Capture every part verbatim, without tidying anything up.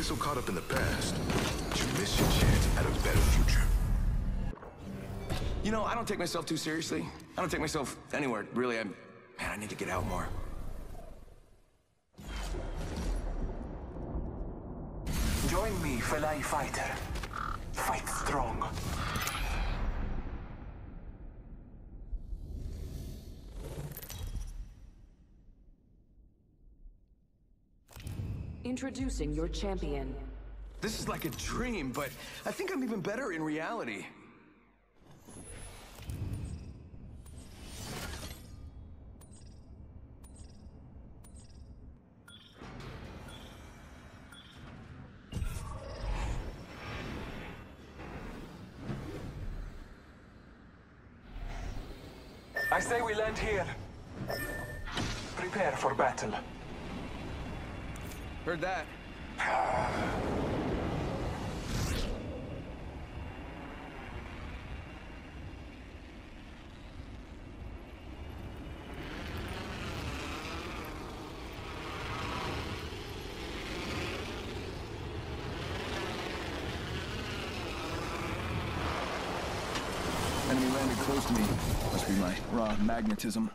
get so caught up in the past that you miss your chance at a better future. You know, I don't take myself too seriously. I don't take myself anywhere, really. I'm, man, I need to get out more. Join me, Felai Fighter. Fight strong. Introducing your champion. This is like a dream, but I think I'm even better in reality. I say we land here. Prepare for battle. Heard that. Enemy landed close to me. Must be my raw magnetism.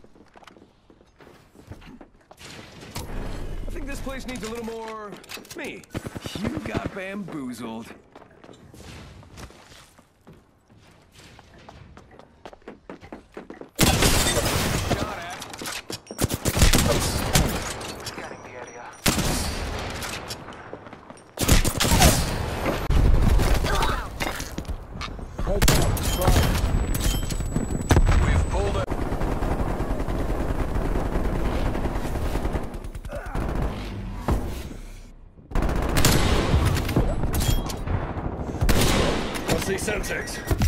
I think this place needs a little more me. You got bamboozled. Shot at. Scanning the area. We've pulled it. I see Semtex.